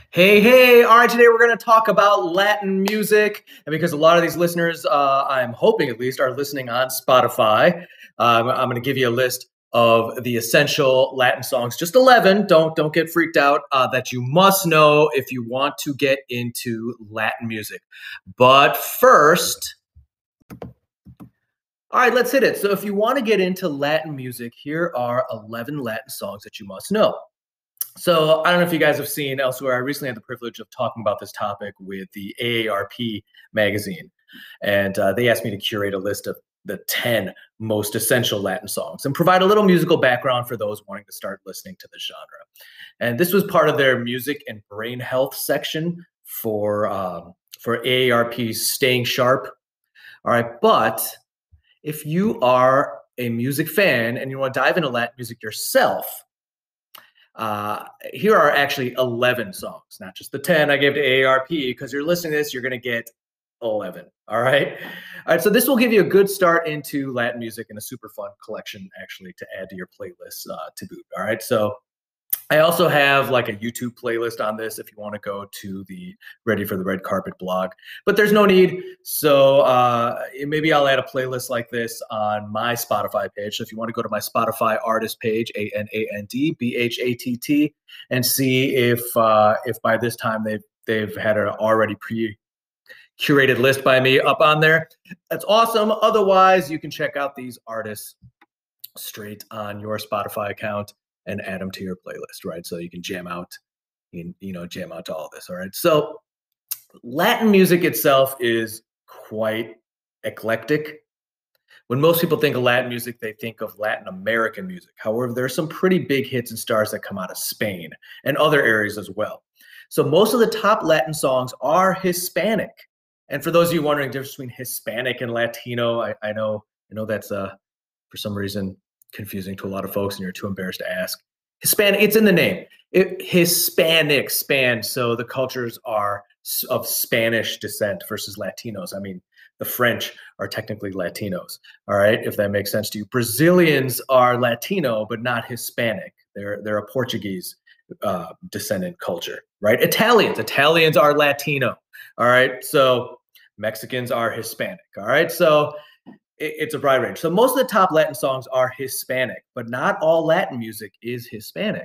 Hey, hey, all right, today we're going to talk about Latin music. And because a lot of these listeners, I'm hoping at least, are listening on Spotify, I'm going to give you a list of the essential Latin songs, just 11, don't get freaked out, that you must know if you want to get into Latin music. But first, all right, let's hit it. So if you want to get into Latin music, here are 11 Latin songs that you must know. So I don't know if you guys have seen elsewhere. I recently had the privilege of talking about this topic with the AARP magazine, and they asked me to curate a list of the 10 most essential Latin songs and provide a little musical background for those wanting to start listening to the genre. And this was part of their music and brain health section for AARP's Staying Sharp. All right, but if you are a music fan and you want to dive into Latin music yourself, here are actually 11 songs, not just the 10 I gave to AARP. Because you're listening to this, you're going to get 11. All right. All right. So this will give you a good start into Latin music and a super fun collection, actually, to add to your playlist to boot. All right. So I also have like a YouTube playlist on this if you want to go to the Ready for the Red Carpet blog, but there's no need. So maybe I'll add a playlist like this on my Spotify page. So if you want to go to my Spotify artist page, ANANDBHATT, and see if by this time they've had an already curated list by me up on there, that's awesome. Otherwise, you can check out these artists straight on your Spotify account and add them to your playlist, right? So you can jam out to all this, all right? So Latin music itself is quite eclectic. When most people think of Latin music, they think of Latin American music. However, there are some pretty big hits and stars that come out of Spain and other areas as well. So most of the top Latin songs are Hispanic. And for those of you wondering the difference between Hispanic and Latino, I know that's for some reason confusing to a lot of folks and you're too embarrassed to ask. Hispanic, it's in the name. Hispanic, span. So the cultures are of Spanish descent versus Latinos. I mean, the French are technically Latinos. All right, if that makes sense to you. Brazilians are Latino, but not Hispanic. They're a Portuguese descendant culture, right? Italians are Latino. All right, so Mexicans are Hispanic. All right, so it's a broad range. So most of the top Latin songs are Hispanic, but not all Latin music is Hispanic.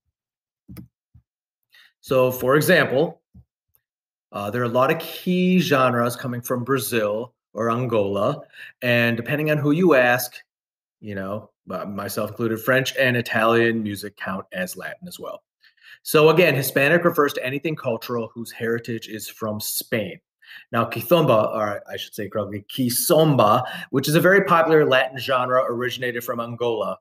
So for example, there are a lot of key genres coming from Brazil or Angola. And depending on who you ask, myself included, French and Italian music count as Latin as well. So again, Hispanic refers to anything cultural whose heritage is from Spain. Now, kizomba, or I should say correctly, kizomba, which is a very popular Latin genre originated from Angola,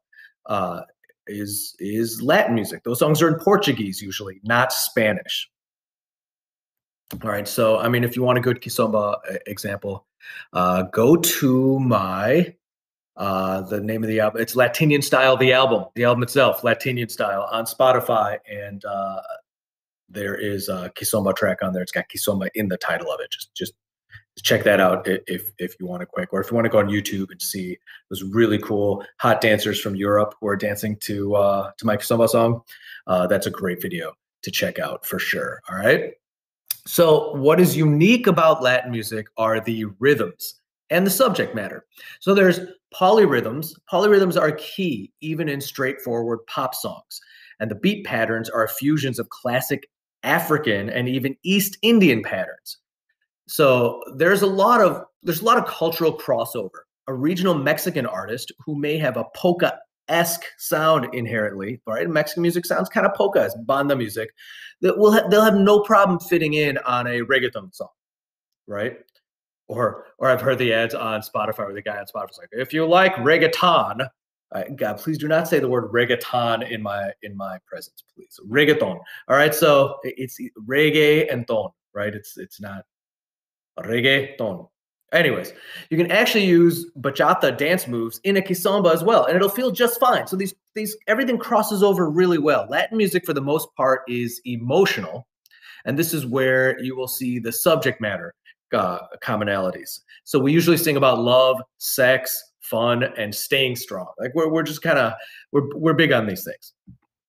is Latin music. Those songs are in Portuguese usually, not Spanish. All right, so I mean, if you want a good kizomba example, go to the name of the album. It's Latinian Style, the album itself, Latinian Style on Spotify, and there is a kizomba track on there. It's got kizomba in the title of it. Just check that out if you want to quick, or if you want to go on YouTube and see those really cool hot dancers from Europe who are dancing to my kizomba song. That's a great video to check out for sure. All right. So what is unique about Latin music are the rhythms and the subject matter. So there's polyrhythms. Polyrhythms are key even in straightforward pop songs. And the beat patterns are fusions of classic African and even East Indian patterns. So there's a lot of cultural crossover. A regional Mexican artist who may have a polka-esque sound inherently, right? Mexican music sounds kind of polka, banda music. They'll have no problem fitting in on a reggaeton song, right? Or I've heard the ads on Spotify where the guy on Spotify is like, if you like reggaeton, God, please do not say the word reggaeton in my presence, please. Reggaeton. All right, so it's reggae and ton, right? It's not reggaeton. Anyways, you can actually use bachata dance moves in a kizomba as well, and it'll feel just fine. So these everything crosses over really well. Latin music, for the most part, is emotional, and this is where you will see the subject matter commonalities. So we usually sing about love, sex, fun, and staying strong. Like we're just kind of we're big on these things.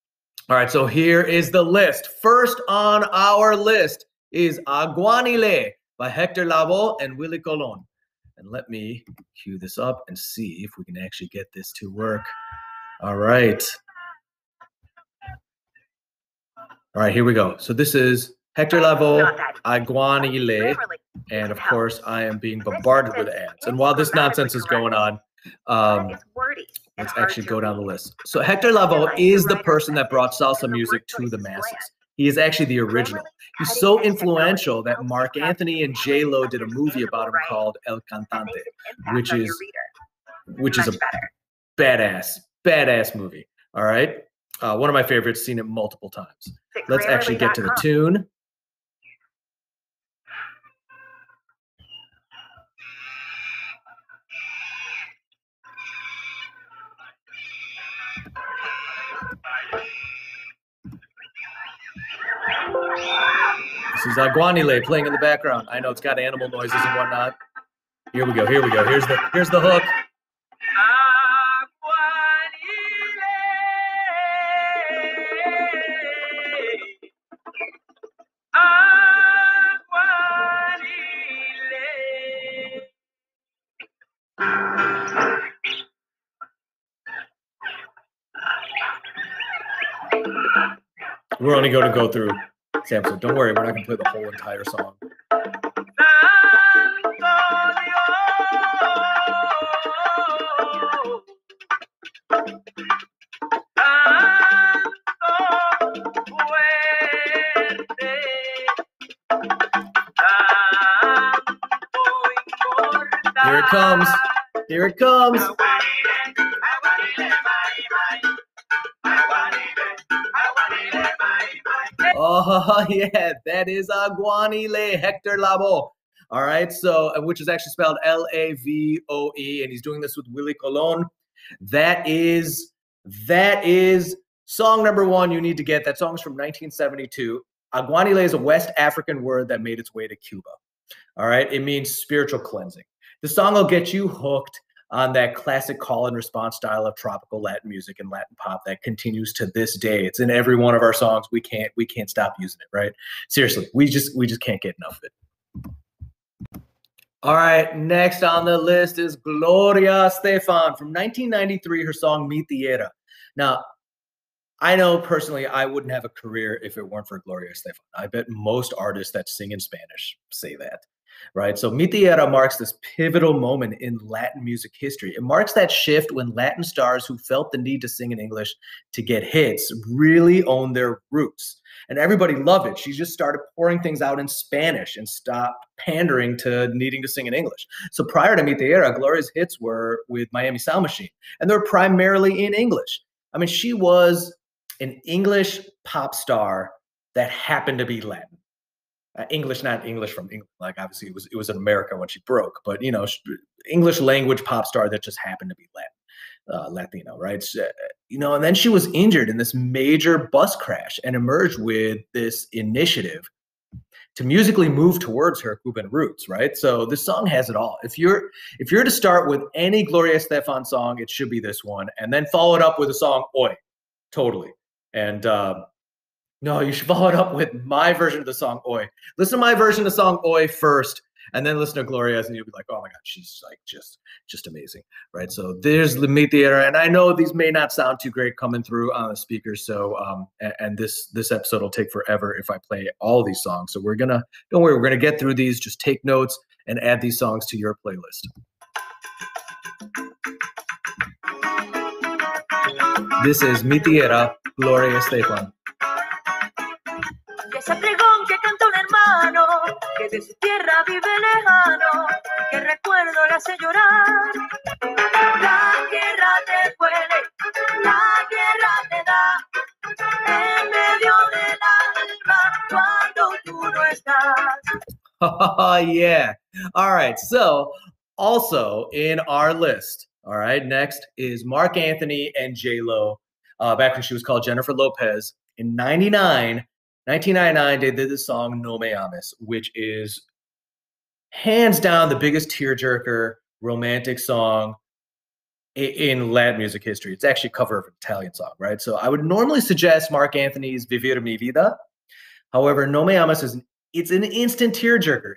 All right, so here is the list. First on our list is Aguanile by Hector Lavoe and Willie Colon. And let me cue this up and see if we can actually get this to work. All right. All right, here we go. So this is Hector Lavoe, Aguanile, and of course I am being bombarded with ads. And while this nonsense is going on, let's actually go down the list. So Hector Lavoe is the person that brought salsa music to the masses. He is actually the original. He's so influential that Mark Anthony and J-Lo did a movie about him called El Cantante, which is a badass movie. All right. One of my favorites, seen it multiple times. Let's actually get to the tune. This is Aguanile playing in the background. I know it's got animal noises and whatnot. Here we go. Here we go. Here's the hook. We're only going to go through samples. Don't worry, we're not going to play the whole entire song. Here it comes. Here it comes. Oh, yeah, that is Aguanile, Hector Lavoe. All right, so, which is actually spelled Lavoe, and he's doing this with Willie Colon. That is song number one you need to get. That song's from 1972. Aguanile is a West African word that made its way to Cuba. All right, it means spiritual cleansing. The song will get you hooked on that classic call and response style of tropical Latin music and Latin pop that continues to this day. It's in every one of our songs. We can't stop using it, right? Seriously, we just can't get enough of it. All right, next on the list is Gloria Estefan from 1993, her song Mi Tierra. Now, I know personally I wouldn't have a career if it weren't for Gloria Estefan. I bet most artists that sing in Spanish say that. Right. So Mi Tierra marks this pivotal moment in Latin music history. It marks that shift when Latin stars who felt the need to sing in English to get hits really own their roots. And everybody loved it. She just started pouring things out in Spanish and stopped pandering to needing to sing in English. So prior to Mi Tierra, Gloria's hits were with Miami Sound Machine, and they're primarily in English. I mean, she was an English pop star that happened to be Latin. English, not English from England. Like obviously it was in America when she broke, but you know, English language pop star that just happened to be Latino, right? So, you know, and then she was injured in this major bus crash and emerged with this initiative to musically move towards her Cuban roots, right? So this song has it all. If you're to start with any Gloria Estefan song, it should be this one, and then follow it up with a song "Oi," totally. And no, you should follow it up with my version of the song "Oi." Listen to my version of the song "Oi" first, and then listen to Gloria's, and you'll be like, "Oh my God, she's like just amazing," right? So there's Mi Tierra, and I know these may not sound too great coming through on the speakers. So and this episode will take forever if I play all these songs. So don't worry, we're gonna get through these. Just take notes and add these songs to your playlist. This is Mi Tierra, Gloria Estefan. Ese pregón que canta un hermano que de su tierra vive lejano, que recuerdo le hace llorar. La tierra te huele, la tierra te da en medio del alma cuando tú no estás. Oh, yeah. All right. So also in our list, all right, next is Mark Anthony and J-Lo, back when she was called Jennifer Lopez. In 1999, they did the song No Me Ames, which is hands down the biggest tearjerker romantic song in Latin music history. It's actually a cover of an Italian song, right? So I would normally suggest Mark Anthony's Vivir Mi Vida. However, No Me Amas it's an instant tearjerker.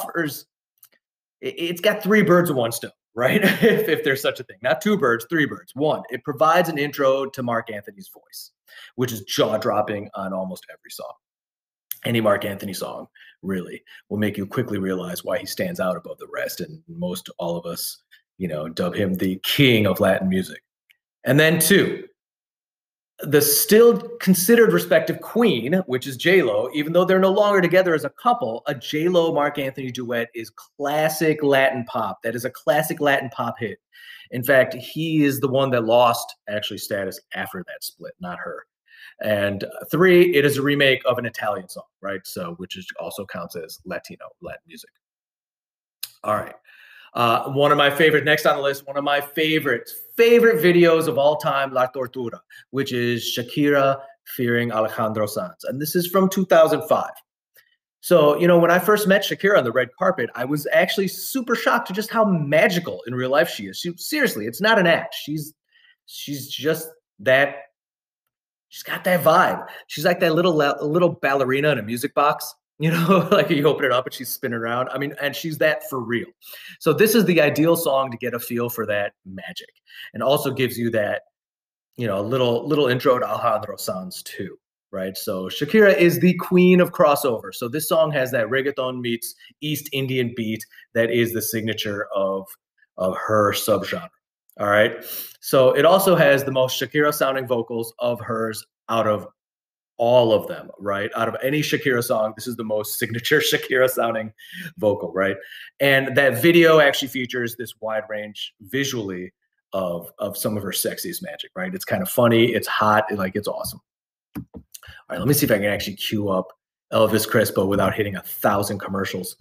It's got three birds with one stone, right? if there's such a thing. Not two birds, three birds. One, it provides an intro to Mark Anthony's voice, which is jaw-dropping on almost every song. Any Mark Anthony song, really, will make you quickly realize why he stands out above the rest. And most all of us, dub him the king of Latin music. And then two, the still considered respective queen, which is J-Lo, even though they're no longer together as a couple, a J-Lo Mark Anthony duet is classic Latin pop. That is a classic Latin pop hit. In fact, he is the one that lost actually status after that split, not her. And three, it is a remake of an Italian song, right? So, which also counts as Latin music. All right. One of my favorite, next on the list, one of my favorite videos of all time, La Tortura, which is Shakira fearing Alejandro Sanz. And this is from 2005. So, when I first met Shakira on the red carpet, I was actually super shocked to just how magical in real life she is. Seriously, it's not an act. She's just that. She's got that vibe. She's like that little ballerina in a music box. Like you open it up and she's spinning around. I mean, and she's that for real. So this is the ideal song to get a feel for that magic, and also gives you that, little intro to Alejandro Sanz too, right? So Shakira is the queen of crossover. So this song has that reggaeton meets East Indian beat that is the signature of her subgenre. All right. So it also has the most Shakira sounding vocals of hers out of all of them, right? Out of any Shakira song, this is the most signature Shakira sounding vocal, right? And that video actually features this wide range visually of some of her sexiest magic, right? It's kind of funny, it's hot, it's awesome. All right, let me see if I can actually cue up Elvis Crespo without hitting 1,000 commercials.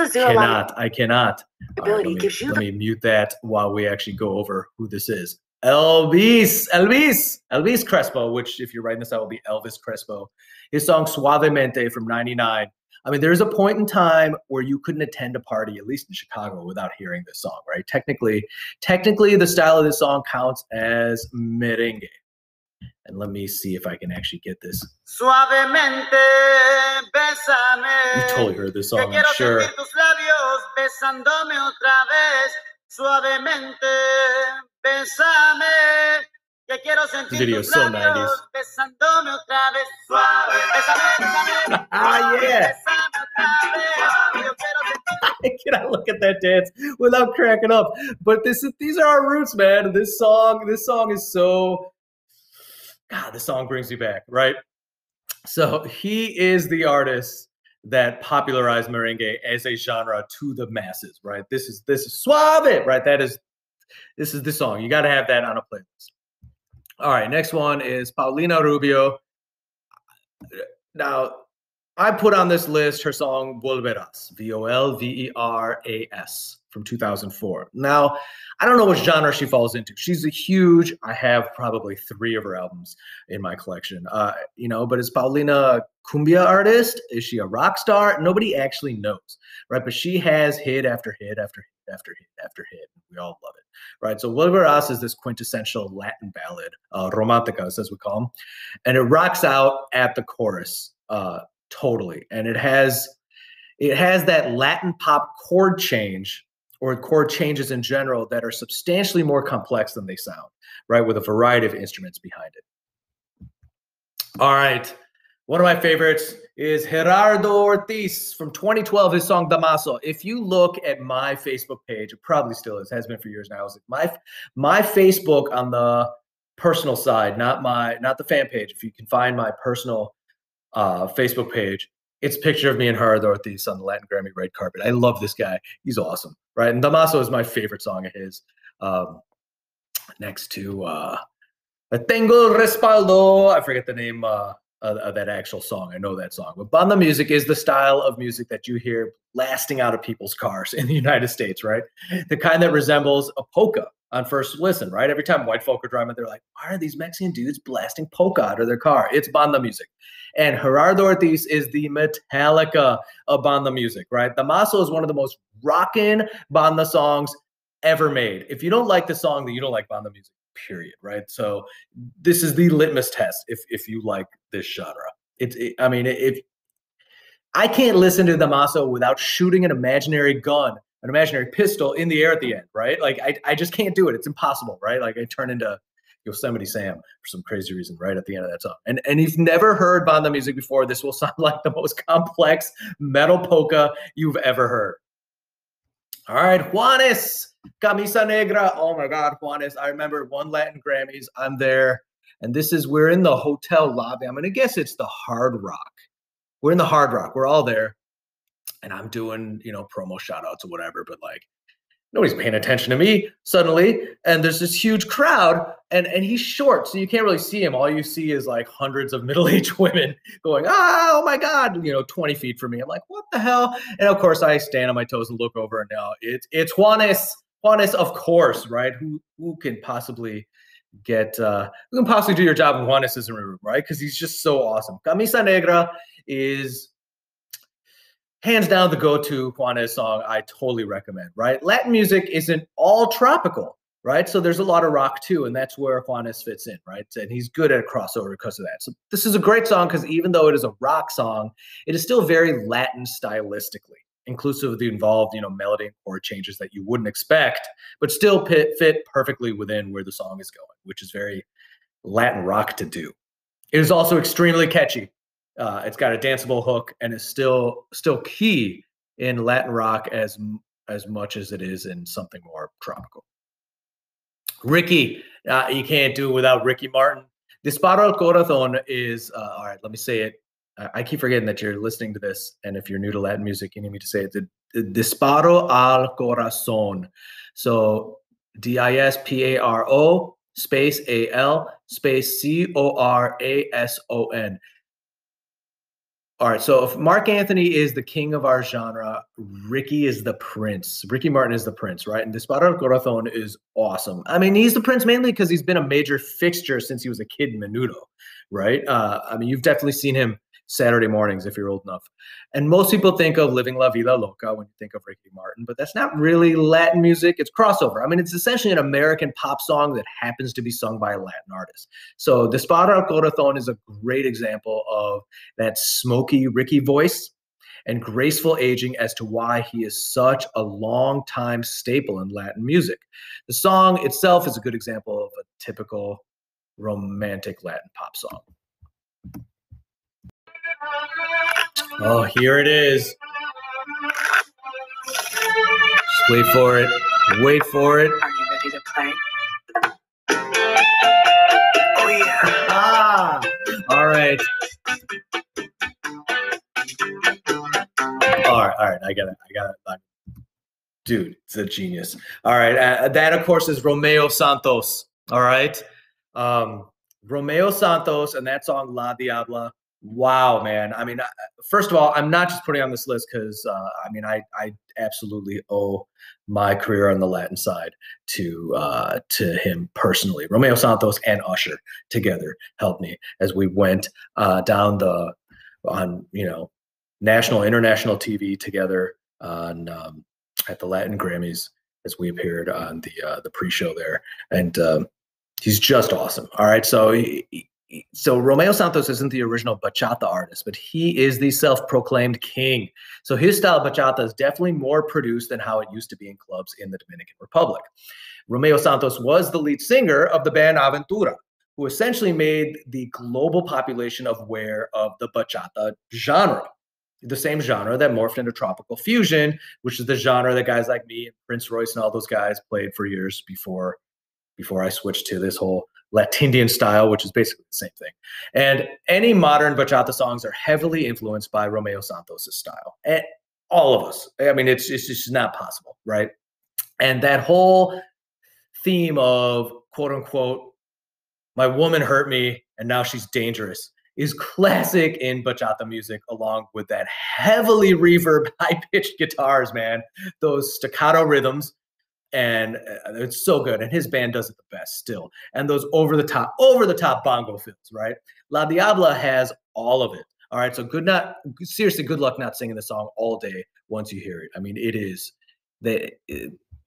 I cannot. Right, let me mute that while we actually go over who this is. Elvis Crespo, which if you're writing this out will be Elvis Crespo. His song Suavemente from 99. I mean, there's a point in time where you couldn't attend a party, at least in Chicago, without hearing this song, right? Technically, the style of this song counts as merengue. And let me see if I can actually get this. Suavemente, bésame. You totally heard this song, I'm sure. This video is so 90s. Yeah. I cannot look at that dance without cracking up. But these are our roots, man. This song is so... God, this song brings you back, right? So he is the artist that popularized merengue as a genre to the masses, right? This is Suave, right? This is the song. You got to have that on a playlist. All right, next one is Paulina Rubio. Now, I put on this list her song Volverás, Volveras, from 2004. Now, I don't know which genre she falls into. I have probably 3 of her albums in my collection. But is Paulina a cumbia artist? Is she a rock star? Nobody actually knows, right? But she has hit after hit after hit after hit after hit. We all love it, right? So Volverás is this quintessential Latin ballad, romanticas as we call them, and it rocks out at the chorus totally. And it has that Latin pop chord change, or chord changes in general, that are substantially more complex than they sound, right? With a variety of instruments behind it. All right. One of my favorites is Gerardo Ortiz from 2012, his song Damaso. If you look at my Facebook page, it probably still is, has been for years now. My Facebook on the personal side, not the fan page. If you can find my personal Facebook page, it's a picture of me and Gerardo Ortiz on the Latin Grammy red carpet. I love this guy. He's awesome, right? And Damaso is my favorite song of his. Next to Tengo Respaldo. I forget the name of that actual song. I know that song. But banda music is the style of music that you hear blasting out of people's cars in the United States, right? The kind that resembles a polka on first listen, right? Every time white folk are driving, they're like, why are these Mexican dudes blasting polka out of their car? It's banda music. And Gerardo Ortiz is the Metallica of banda music, right? Damaso is one of the most rockin' banda songs ever made. If you don't like the song, then you don't like banda music, period, right? So this is the litmus test if you like this genre. I mean, if I can't listen to Damaso without shooting an imaginary gun, an imaginary pistol in the air at the end, right? Like I just can't do it. It's impossible, right? Like I turn into Yosemite Sam for some crazy reason right at the end of that song. And if you've never heard banda music before, this will sound like the most complex metal polka you've ever heard. All right, Juanes, Camisa Negra. Oh my God, Juanes. I remember one Latin Grammys. I'm there. And we're in the hotel lobby. I'm going to guess it's the Hard Rock. We're in the Hard Rock. We're all there. And I'm doing, promo shout outs or whatever. But like, nobody's paying attention to me suddenly. And there's this huge crowd. And he's short. So you can't really see him. All you see is like hundreds of middle-aged women going, oh my God, 20 feet from me. I'm like, what the hell? And of course, I stand on my toes and look over. And now it's Juanes. Juanes, of course, right? Who can possibly do your job when Juanes is in the room, right? Because he's just so awesome. Camisa Negra is hands down the go-to Juanes song. I totally recommend, right? Latin music isn't all tropical, right? So there's a lot of rock too, and that's where Juanes fits in, right? And he's good at a crossover because of that. So this is a great song because even though it is a rock song, it is still very Latin stylistically, inclusive of the involved, melody and chord changes that you wouldn't expect, but still fit perfectly within where the song is going, which is very Latin rock to do. It is also extremely catchy. It's got a danceable hook and is still key in Latin rock as much as it is in something more tropical. Ricky, you can't do it without Ricky Martin. Disparo al Corazón is, all right, let me say it. I keep forgetting that you're listening to this, and if you're new to Latin music, you need me to say it. Disparo al Corazón. So Disparo space AL space CORASON. All right, so if Mark Anthony is the king of our genre, Ricky is the prince. Ricky Martin is the prince, right? And Disparo al Corazón is awesome. I mean, he's the prince mainly because he's been a major fixture since he was a kid in Menudo, right? I mean, you've definitely seen him Saturday mornings if you're old enough. And most people think of Living La Vida Loca when you think of Ricky Martin, but that's not really Latin music. It's crossover. I mean, it's essentially an American pop song that happens to be sung by a Latin artist. So Disparo al Corazón is a great example of that smoky Ricky voice and graceful aging as to why he is such a long-time staple in Latin music. The song itself is a good example of a typical romantic Latin pop song. Oh, here it is. Just wait for it. Wait for it. Are you ready to play? Oh, yeah. Ah, all right. All right. I got it. Dude, it's a genius. All right. That, of course, is Romeo Santos. All right. Romeo Santos and that song La Diabla. Wow, man. I mean, first of all, I'm not just putting on this list because, I absolutely owe my career on the Latin side to him personally. Romeo Santos and Usher together helped me as we went down on national, international TV together on at the Latin Grammys as we appeared on the pre-show there. And he's just awesome. All right, so Romeo Santos isn't the original bachata artist, but he is the self-proclaimed king. So his style of bachata is definitely more produced than how it used to be in clubs in the Dominican Republic. Romeo Santos was the lead singer of the band Aventura, who essentially made the global population aware of the bachata genre, the same genre that morphed into tropical fusion, which is the genre that guys like me and Prince Royce and all those guys played for years before I switched to this whole Latindian style, which is basically the same thing. And any modern bachata songs are heavily influenced by Romeo Santos' style. And all of us. I mean, it's just not possible, right? And that whole theme of, quote unquote, my woman hurt me and now she's dangerous is classic in bachata music, along with that heavily reverb, high-pitched guitars, man. Those staccato rhythms. And it's so good. And his band does it the best still. And those over the top bongo fills, right? La Diabla has all of it. All right. So seriously, good luck not singing the song all day once you hear it. I mean, it is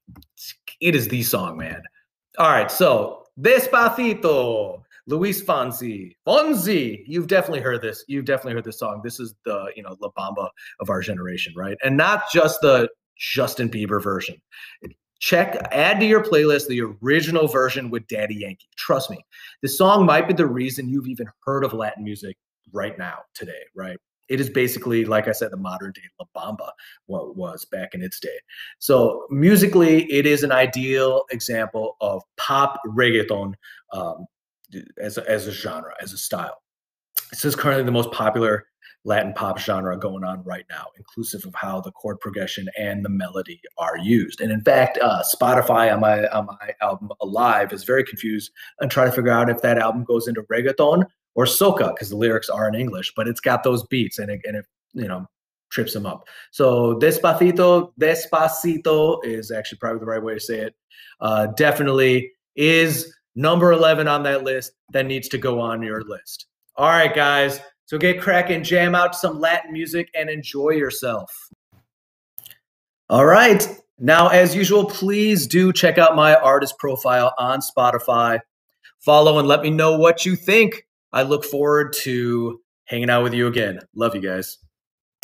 It is the song, man. All right, so Despacito, Luis Fonsi. Fonsi, you've definitely heard this. You've definitely heard this song. This is the, La Bamba of our generation, right? And not just the Justin Bieber version. Add to your playlist the original version with Daddy Yankee. Trust me, this song might be the reason you've even heard of Latin music right now, today, right? It is basically, like I said, the modern day La Bamba, what was back in its day. So musically, it is an ideal example of pop reggaeton as a genre, as a style. This is currently the most popular Latin pop genre going on right now, inclusive of how the chord progression and the melody are used. And in fact, Spotify on my album Alive is very confused and trying to figure out if that album goes into reggaeton or soca, because the lyrics are in English, but it's got those beats and it trips them up. So Despacito is actually probably the right way to say it. Definitely is number 11 on that list that needs to go on your list. All right, guys. So get cracking, jam out some Latin music, and enjoy yourself. All right. Now, as usual, please do check out my artist profile on Spotify. Follow and let me know what you think. I look forward to hanging out with you again. Love you guys.